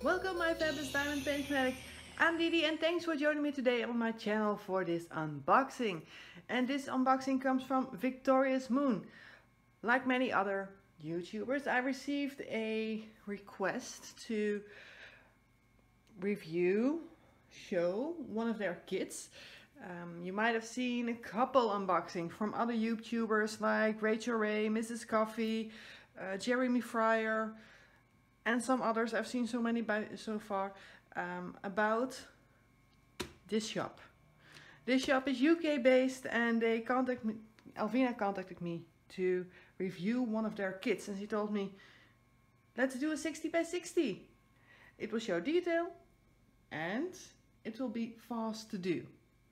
Welcome my fabulous diamond paint fanatics. I'm Didi and thanks for joining me today on my channel for this unboxing. And this unboxing comes from Victorious Moon. Like many other YouTubers, I received a request to show one of their kits. You might have seen a couple unboxings from other YouTubers like Rachel Ray, Mrs. Coffee, Jeremy Fryer, and some others. I've seen so many so far about this shop. This shop is UK based, and they Alvina contacted me to review one of their kits, and she told me, let's do a 60 by 60. It will show detail and it will be fast to do.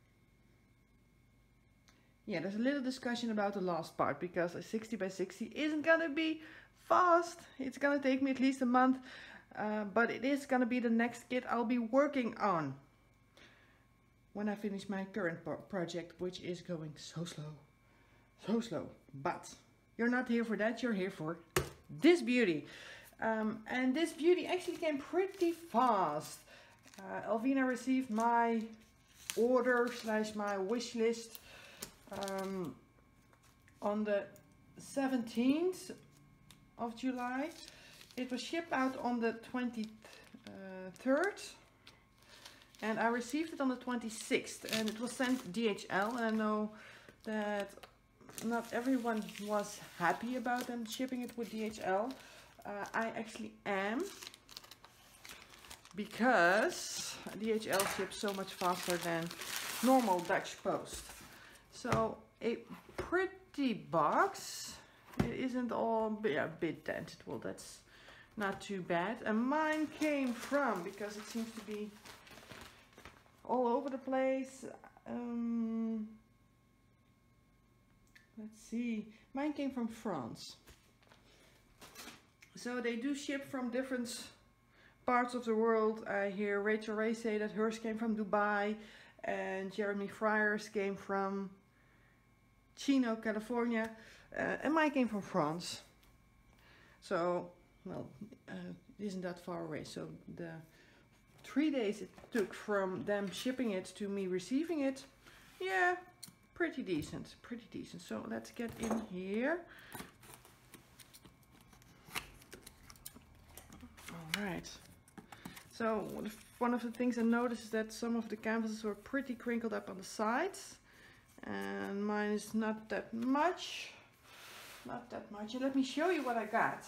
Yeah, there's a little discussion about the last part, because a 60 by 60 isn't gonna be fast. It's gonna take me at least a month, but it is gonna be the next kit I'll be working on when I finish my current project, which is going so slow. But you're not here for that, you're here for this beauty. And this beauty actually came pretty fast. Alvina received my order / my wish list on the 17th of July. It was shipped out on the 23rd, and I received it on the 26th, and it was sent DHL. And I know that not everyone was happy about them shipping it with DHL. I actually am, because DHL ships so much faster than normal Dutch post. So a pretty box. It isn't all a bit dented. Well, that's not too bad. And mine came from, because it seems to be all over the place. Let's see. Mine came from France. So they do ship from different parts of the world. I hear Rachel Ray say that hers came from Dubai, and Jeremy Fryer's came from Chino, California, and mine came from France. So, well, it isn't that far away. So the 3 days it took from them shipping it to me receiving it, yeah, pretty decent. So let's get in here. Alright, so one of the things I noticed is that some of the canvases were pretty crinkled up on the sides, and mine is not that much. And let me show you what I got.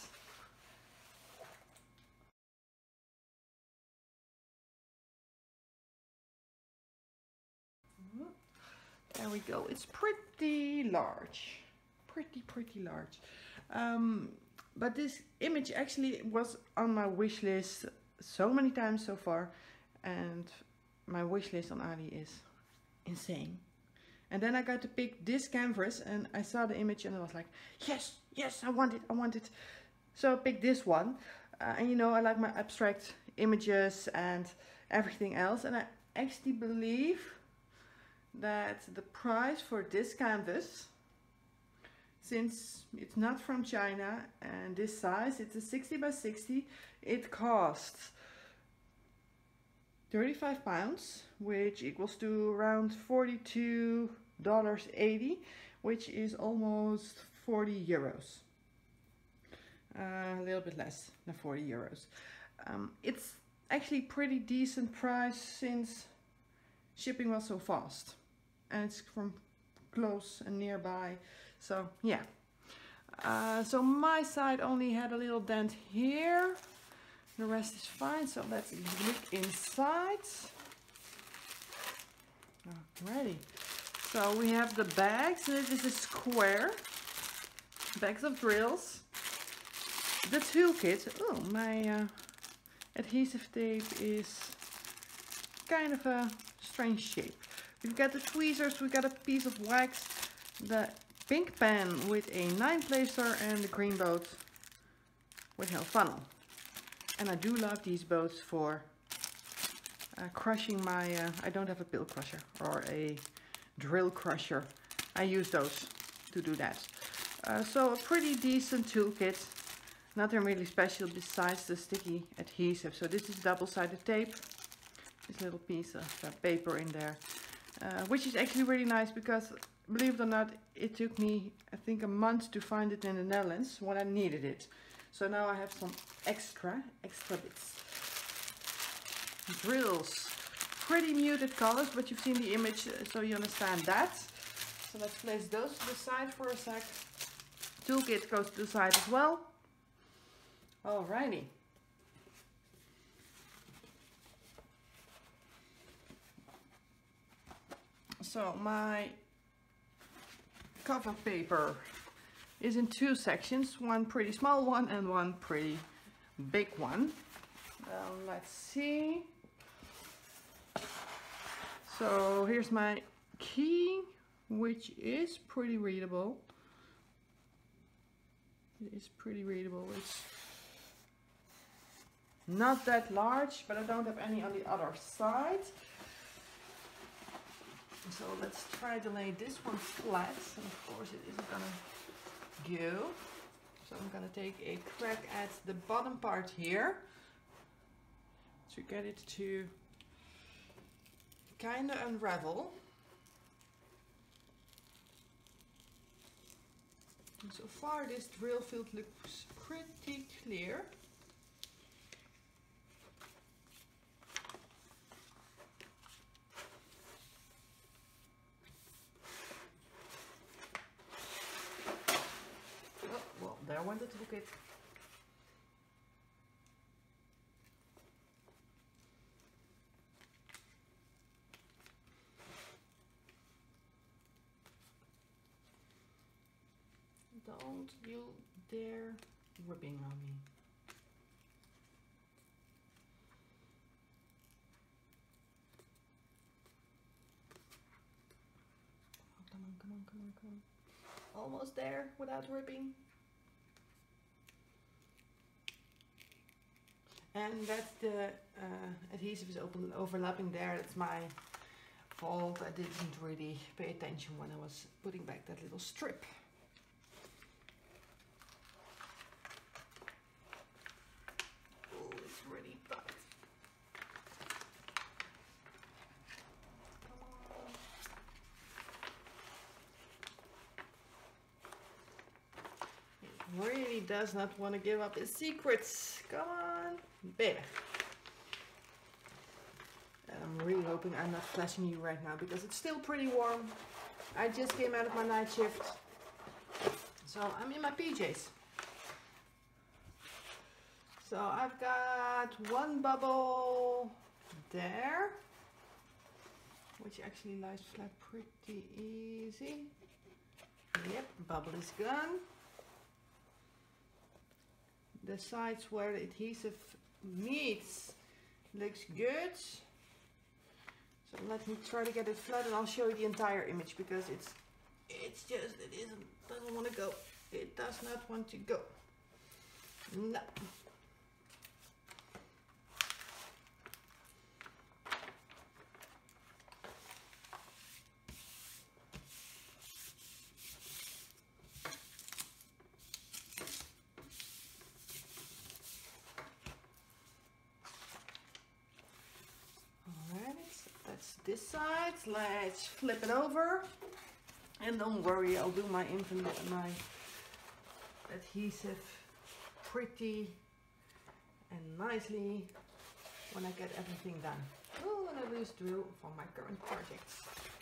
There we go. It's pretty large, pretty large. But this image actually was on my wish list so many times so far, and my wish list on Ali is insane. And then I got to pick this canvas, and I saw the image and I was like, yes, I want it. So I picked this one, and you know, I like my abstract images and everything else, and I actually believe that the price for this canvas, since it's not from China and this size, it's a 60 by 60, it costs £35, which equals to around $42.80, which is almost 40 euros. A little bit less than 40 euros. It's actually pretty decent price, since shipping was so fast, and it's from close and nearby. So yeah, so my side only had a little dent here. The rest is fine. So let's look inside. Alrighty. So we have the bags. This is a square. Bags of drills. The toolkit. Oh, my adhesive tape is kind of a strange shape. We've got the tweezers. We got a piece of wax. The pink pen with a 9 placer, and the green boat with hell funnel. And I do love these boats for crushing my, I don't have a pill crusher or a drill crusher. I use those to do that. So a pretty decent toolkit. Nothing really special besides the sticky adhesive. So this is double-sided tape. This little piece of paper in there. Which is actually really nice because, believe it or not, it took me, I think, a month to find it in the Netherlands when I needed it. So now I have some extra bits. Drills. Pretty muted colors, but you've seen the image, so you understand that. So let's place those to the side for a sec. Toolkit goes to the side as well. Alrighty. So my cover paper is in two sections, one pretty small one and one pretty big one. Let's see. So here's my key, which is pretty readable. It is pretty readable. It's not that large, but I don't have any on the other side. So let's try to lay this one flat, and of course it isn't gonna go. So I'm gonna take a crack at the bottom part here to get it to kind of unravel. And so far this drill field looks pretty clear. There went the toolkit. Don't you dare ripping on me. Oh, come on, come on, come on, come on. Almost there without ripping. And that's the adhesive is overlapping there. That's my fault. I didn't really pay attention when I was putting back that little strip. Oh, it's really tight. Come on. It really does not want to give up its secrets. Come on, baby. I'm really hoping I'm not flashing you right now because it's still pretty warm. I just came out of my night shift, so I'm in my PJs. So I've got one bubble there, which actually lies flat pretty easy. Yep, bubble is gone. The sides where the adhesive meets looks good. So let me try to get it flat and I'll show you the entire image because it doesn't want to go. It does not want to go. No. This side, let's flip it over, and don't worry, I'll do my adhesive pretty and nicely when I get everything done. Oh, and a loose drill for my current projects.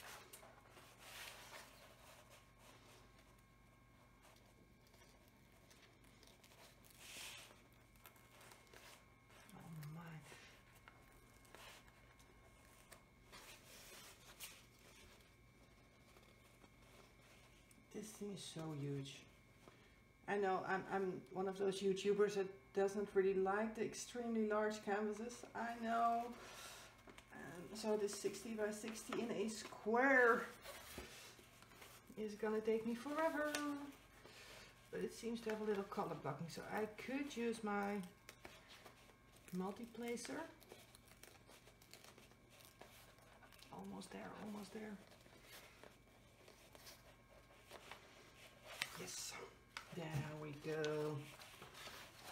This thing is so huge. I know I'm one of those YouTubers that doesn't really like the extremely large canvases. I know. And so this 60 by 60 in a square is gonna take me forever. But it seems to have a little color blocking, so I could use my multi-placer. Almost there, almost there. Yes, there we go.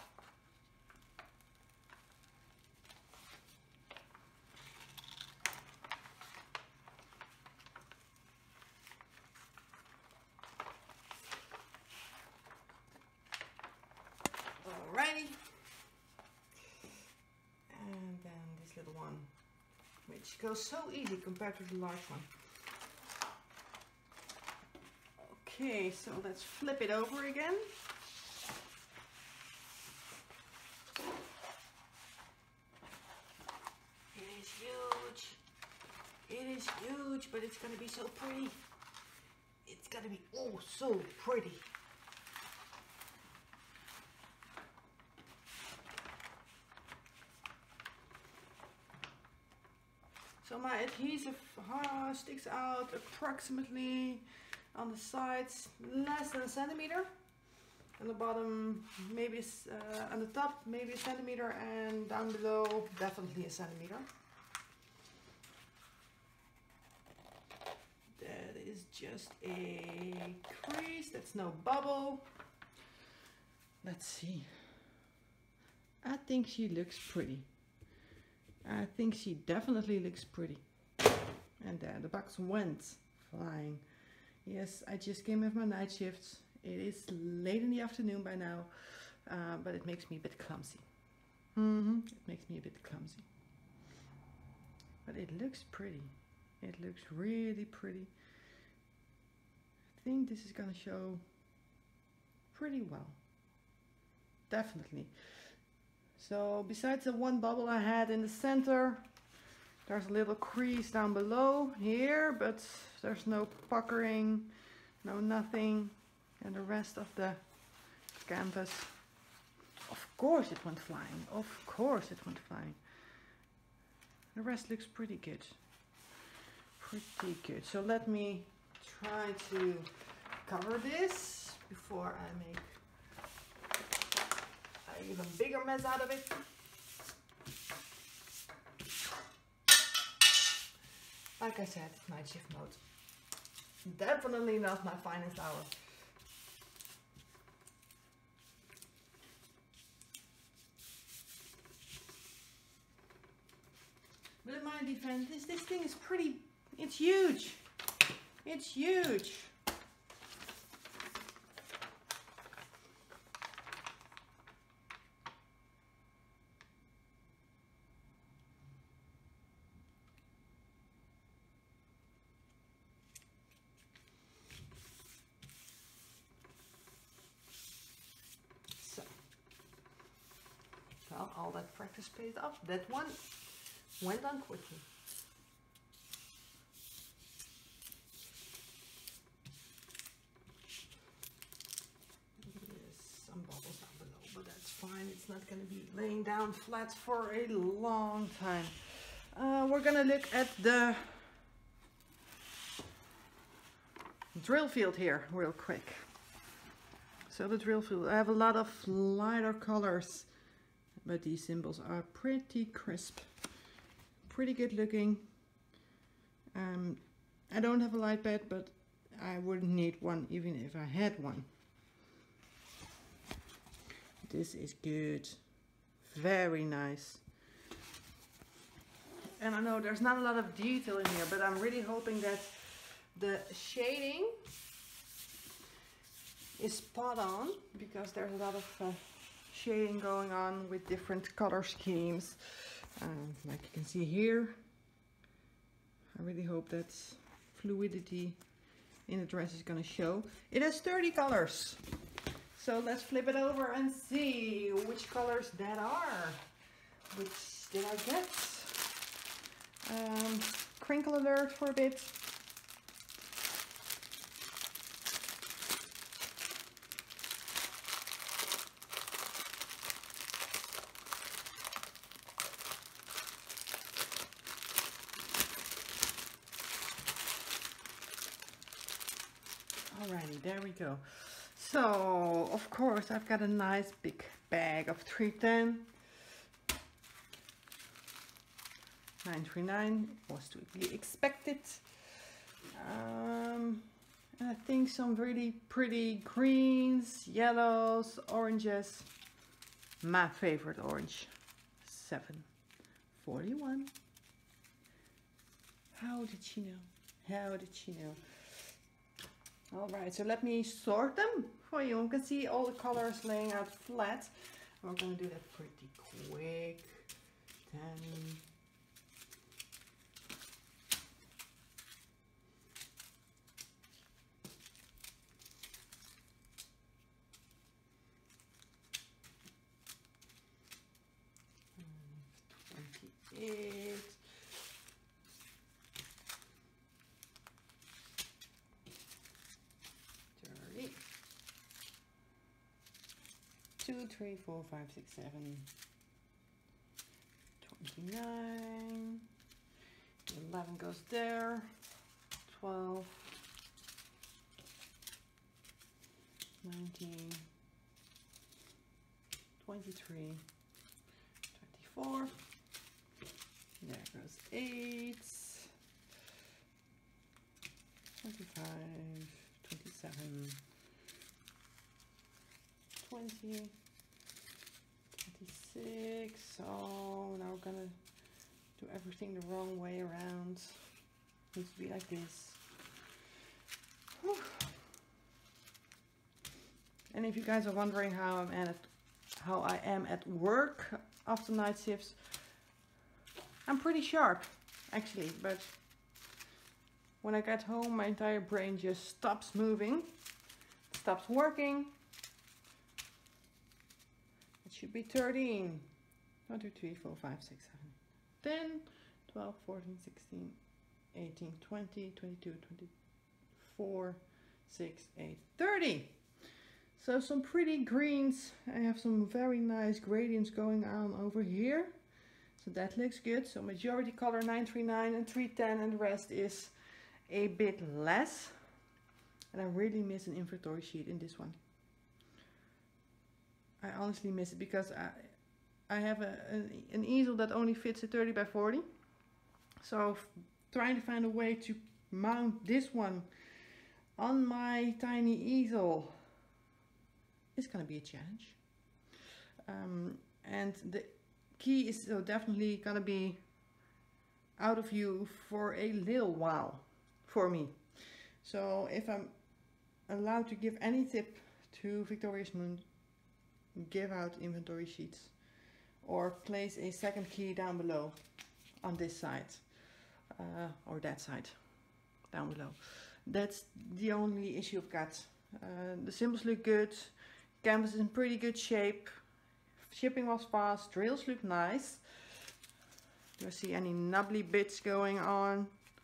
which goes so easy compared to the large one. Okay, so let's flip it over again. It is huge. It is huge, but it's gonna be so pretty. It's gonna be oh so pretty. So my adhesive sticks out approximately on the sides less than a centimeter. On the bottom, maybe on the top, maybe a centimeter, and down below, definitely a centimeter. That is just a crease, that's no bubble. Let's see. I think she looks pretty. I think she definitely looks pretty. And there, the box went flying. Yes, I just came with my night shifts. It is late in the afternoon by now, but it makes me a bit clumsy. It makes me a bit clumsy. But it looks pretty. It looks really pretty. I think this is gonna show pretty well. Definitely. So besides the one bubble I had in the center, there's a little crease down below here, but there's no puckering, no nothing. And the rest of the canvas, of course it went flying. Of course it went flying. The rest looks pretty good. Pretty good. So let me try to cover this before I make an even bigger mess out of it. Like I said, night shift mode. Definitely not my finest hour. But in my defense, this thing is pretty, it's huge. It's huge. So, well, all that practice paid off. That one went on quickly. Yes, some bubbles down below, but that's fine. It's not going to be laying down flat for a long time. We're going to look at the drill field here real quick. So the drill field, I have a lot of lighter colors, but these symbols are pretty crisp. Pretty good looking. I don't have a light pad, but I wouldn't need one even if I had one. This is good. Very nice. And I know there's not a lot of detail in here, but I'm really hoping that the shading is spot on, because there's a lot of shading going on with different color schemes. Like you can see here, I really hope that fluidity in the dress is going to show. It has 30 colors. So let's flip it over and see which colors that are. Which did I get? Crinkle alert for a bit. Alrighty, there we go. So, of course, I've got a nice big bag of 310. 939 was to be expected. And I think some really pretty greens, yellows, oranges. My favorite orange, 741. How did she know? How did she know? Alright, so let me sort them for you. You can see all the colors laying out flat. We're going to do that pretty quick. 10, 2, 3, 4, 5, 6, 7, 29, 11 goes there, 12, 19, 23, 24, there goes 8, 25, 27, 20, 26. So now we're gonna do everything the wrong way around. Needs to be like this. Whew. And if you guys are wondering how I am at work after night shifts, I'm pretty sharp actually, but when I get home my entire brain just stops moving, stops working. It should be 13. 1, 2, 3, 4, 5, 6, 7, 10, 12, 14, 16, 18, 20, 22, 24, 6, 8, 30. So some pretty greens. I have some very nice gradients going on over here. So that looks good. So majority color 939 and 310, and the rest is a bit less. And I really miss an inventory sheet in this one. I honestly miss it because I have an easel that only fits a 30 by 40. So trying to find a way to mount this one on my tiny easel is going to be a challenge. And the key is so definitely going to be out of view for a little while for me. So if I'm allowed to give any tip to Victorious Moon, give out inventory sheets or place a second key down below on this side or that side down below. That's the only issue I've got. The symbols look good, canvas is in pretty good shape, shipping was fast, drills look nice. Do I see any nubbly bits going on?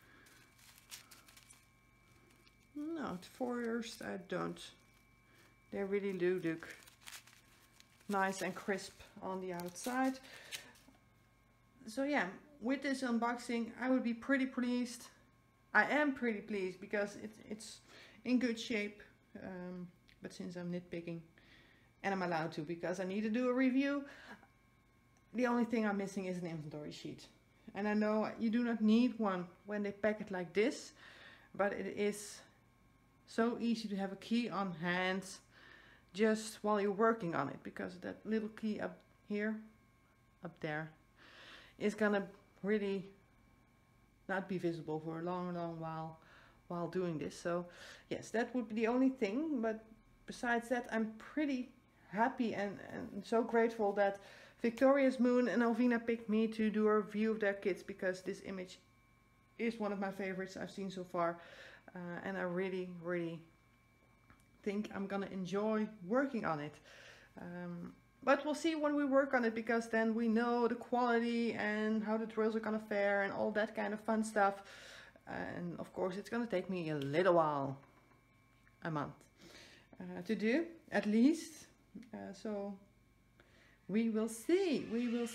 No, at first I don't. They really do look nice and crisp on the outside. So yeah, with this unboxing I would be pretty pleased. I am pretty pleased because it's in good shape, but since I'm nitpicking, and I'm allowed to because I need to do a review, the only thing I'm missing is an inventory sheet. And I know you do not need one when they pack it like this, but it is so easy to have a key on hand just while you're working on it, because that little key up here, up there, is gonna really not be visible for a long while doing this. So yes, that would be the only thing, but besides that I'm pretty happy and so grateful that Victorious Moon and Alvina picked me to do a review of their kits, because this image is one of my favorites I've seen so far, and I really think I'm gonna enjoy working on it. But we'll see when we work on it, because then we know the quality and how the drills are gonna fare and all that kind of fun stuff. And of course it's gonna take me a little while, a month, to do at least. So we will see,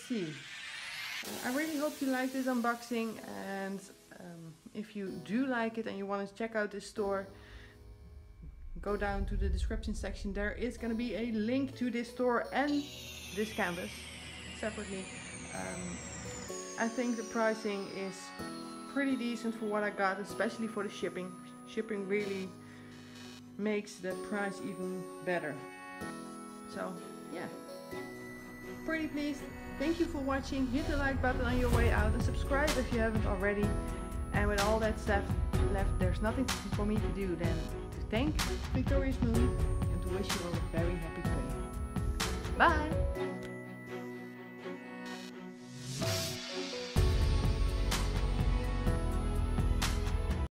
I really hope you like this unboxing, and if you do like it and you want to check out this store, go down to the description section. There is going to be a link to this store and this canvas separately. I think the pricing is pretty decent for what I got, especially for the shipping. Shipping really makes the price even better. So yeah, pretty pleased. Thank you for watching. Hit the like button on your way out and subscribe if you haven't already. And with all that stuff left, there's nothing for me to do than to thank Victorious Moon and to wish you all a very happy day. Bye!